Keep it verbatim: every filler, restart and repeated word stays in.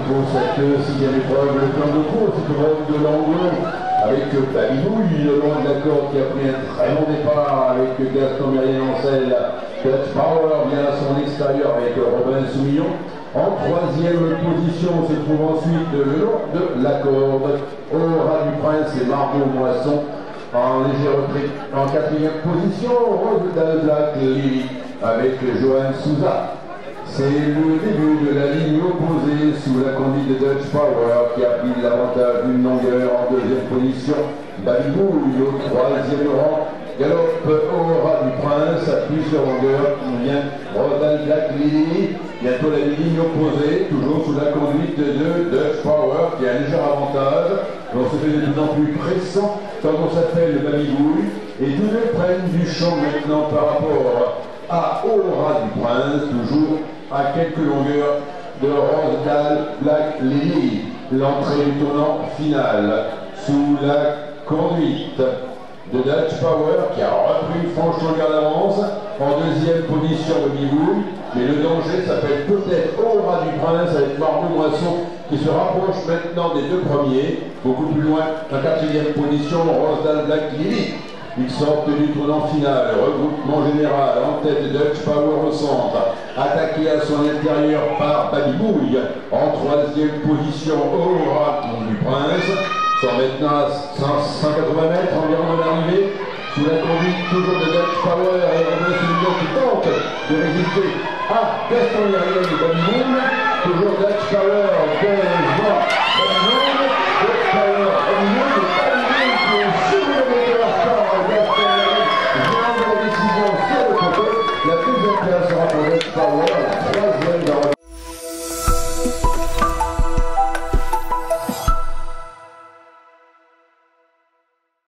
pour cette sixième épreuve, le plan de course, cette épreuve de l'angle, avec Babybouille, le long de la corde qui a pris un très bon départ avec Gaston Mérien-Ancel. Dutch Power vient à son extérieur avec Robin Soumillon. En troisième position se trouve ensuite le long de la corde, au ras du prince et Margot Moisson. En léger retrait, en quatrième position, Rose Black Lily avec Johan Souza. C'est le début de la ligne opposée sous la conduite de Dutch Power qui a pris l'avantage d'une longueur. En deuxième position, Babybouille au troisième rang. Galope au ras du prince à plusieurs longueurs. Il vient Rodal Black Lily. Bientôt la ligne opposée, toujours sous la conduite de Dutch Power qui a un léger avantage. On se fait de plus en plus pressant quand on s'appelle Babybouille. Et tous les prennent du champ maintenant par rapport à au ras du prince, toujours à quelques longueurs de Rodal Black Lily. L'entrée du tournant final sous la conduite de Dutch Power qui a repris une franche longueur d'avance. En deuxième position Babybouille, mais le danger s'appelle peut-être au ras du prince avec Margot Moisson qui se rapproche maintenant des deux premiers, beaucoup plus loin. En quatrième position, Rosdal Black Lily. Ils sortent du tournant final, regroupement général en tête de Dutch Power au centre, attaqué à son intérieur par Babybouille. En troisième position, au ras du prince. Sont maintenant à cent quatre-vingts mètres environ de l'arrivée, sous la conduite toujours de Dutch Power et Robin Soumillon qui tente de résister à Gaston Mérien et Babybouille. Toujours Dutch Power, quinze vingt, Babybouille, Dutch Power, Babybouille, Babybouille qui est sur le moteur par Gaston Mérien. Géant de la décision sur le côté. La deuxième place sera pour Dutch Power.